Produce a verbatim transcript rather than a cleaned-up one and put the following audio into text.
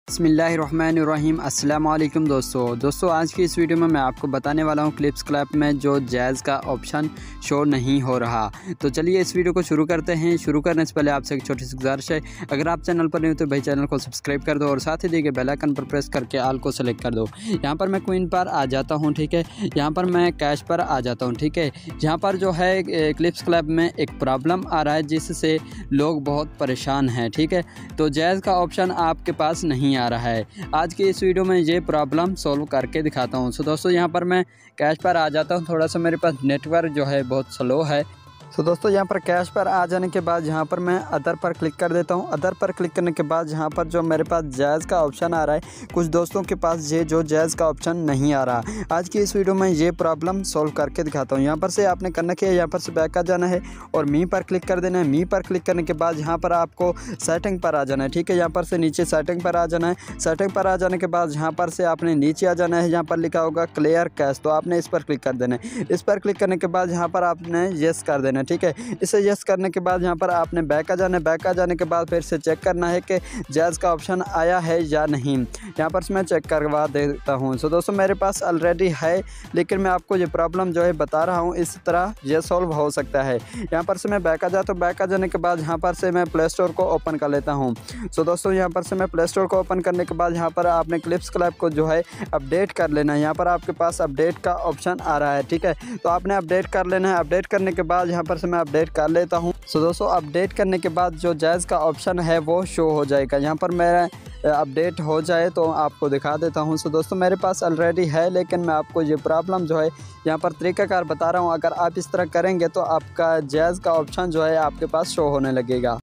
बिस्मिल्लाहिर्रहमानिर्रहीम। अस्सलाम वालेकुम दोस्तों दोस्तों आज की इस वीडियो में मैं आपको बताने वाला हूं क्लिप्स क्लैप में जो जैज़ का ऑप्शन शो नहीं हो रहा। तो चलिए इस वीडियो को शुरू करते हैं। शुरू करने से पहले आपसे एक छोटी सी गुजारिश है, अगर आप चैनल पर नहीं हो तो भाई चैनल को सब्सक्राइब कर दो और साथ ही देखिए बेल आइकन पर प्रेस करके आल को सेलेक्ट कर दो। यहाँ पर मैं क्वीन पर आ जाता हूँ, ठीक है। यहाँ पर मैं कैश पर आ जाता हूँ, ठीक है। यहाँ पर जो है क्लिप्स क्लैप में एक प्रॉब्लम आ रहा है जिससे लोग बहुत परेशान हैं, ठीक है। तो जैज़ का ऑप्शन आपके पास नहीं आ रहा है। आज की इस वीडियो में ये प्रॉब्लम सॉल्व करके दिखाता हूँ। सो दोस्तों यहाँ पर मैं कैश पर आ जाता हूँ। थोड़ा सा मेरे पास नेटवर्क जो है बहुत स्लो है। तो दोस्तों यहाँ पर कैश पर आ जाने के बाद यहाँ पर मैं अदर पर क्लिक कर देता हूँ। अदर पर क्लिक करने के बाद यहाँ पर जो मेरे पास जैज़ का ऑप्शन आ रहा है, कुछ दोस्तों के पास ये जो जैज़ का ऑप्शन नहीं आ रहा। आज की इस वीडियो में ये प्रॉब्लम सॉल्व करके दिखाता हूँ। यहाँ पर से आपने करना क्या है, यहाँ पर से बैक आ जाना है और मी पर क्लिक कर देना है। मी पर क्लिक करने के बाद यहाँ पर आपको सेटिंग पर आ जाना है, ठीक है। यहाँ पर से नीचे सेटिंग पर आ जाना है। सेटिंग पर आ जाने के बाद यहाँ पर से आपने नीचे आ जाना है। यहाँ पर लिखा होगा क्लियर कैश, तो आपने इस पर क्लिक कर देना है। इस पर क्लिक करने के बाद यहाँ पर आपने येस कर देना है, ठीक है। इसे यस करने के बाद यहाँ पर आपने बैक आ जाना है। बैक आ जाने के बाद फिर से चेक करना है कि जैज़ का ऑप्शन आया है या नहीं। यहाँ पर से मैं चेक करवा देता हूँ। सो दोस्तों मेरे पास ऑलरेडी है, लेकिन मैं आपको ये प्रॉब्लम जो है बता रहा हूँ, इस तरह ये सॉल्व हो सकता है। यहाँ पर से मैं बैक आ जाता हूँ। बैक आ जाने के बाद यहाँ पर से मैं प्ले स्टोर को ओपन कर लेता हूँ। सो दोस्तों यहाँ पर से मैं प्ले स्टोर को ओपन करने के बाद यहाँ पर आपने क्लिप्स क्लैप को जो है अपडेट कर लेना है। यहाँ पर आपके पास अपडेट का ऑप्शन आ रहा है, ठीक है। तो आपने अपडेट कर लेना है। अपडेट करने के बाद यहाँ पर से मैं अपडेट कर लेता हूँ। सो दोस्तों अपडेट करने के बाद जो जैज़ का ऑप्शन है वो शो हो जाएगा। यहाँ पर मेरा अपडेट हो जाए तो आपको दिखा देता हूँ। सो दोस्तों मेरे पास ऑलरेडी है, लेकिन मैं आपको ये प्रॉब्लम जो है यहाँ पर तरीक़ाकार बता रहा हूँ। अगर आप इस तरह करेंगे तो आपका जैज़ का ऑप्शन जो है आपके पास शो होने लगेगा।